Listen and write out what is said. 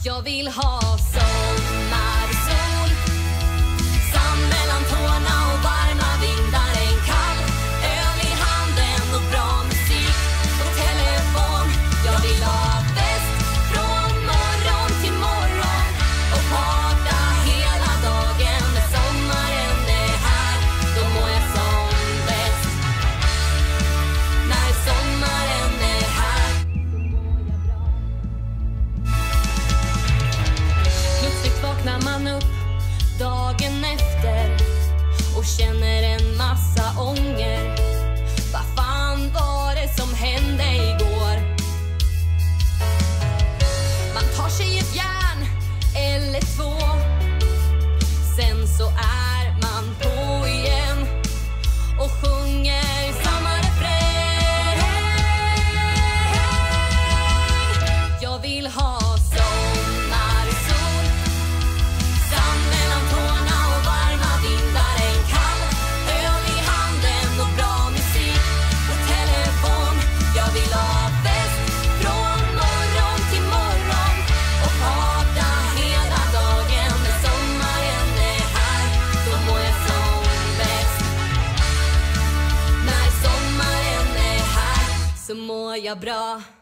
Jag vill ha sommar och sol, sand mellan tårna och varma vindar, en kall öl i handen och bra musik och telefon. Jag vill ha fest från morgon till morgon och parta hela dagen. När sommaren är här, då mår jag som bäst. När sommaren är här, då mår jag bra. Plötsligt vaknar man upp dagen efter och känner en massa ånger. Vad fan var det som hände igår? Man tar sig ett järn eller två, sen så är man på igen och sjunger samma refräng. Jag vill ha sommar och sol, sand mellan tårna och varma vindar, en kall öl i handen och bra musik och telefon. Jag vill ha fest från morgon till morgon och parta hela dagen. När sommaren är här, då mår jag som bäst. När sommaren är här, så mår jag bra.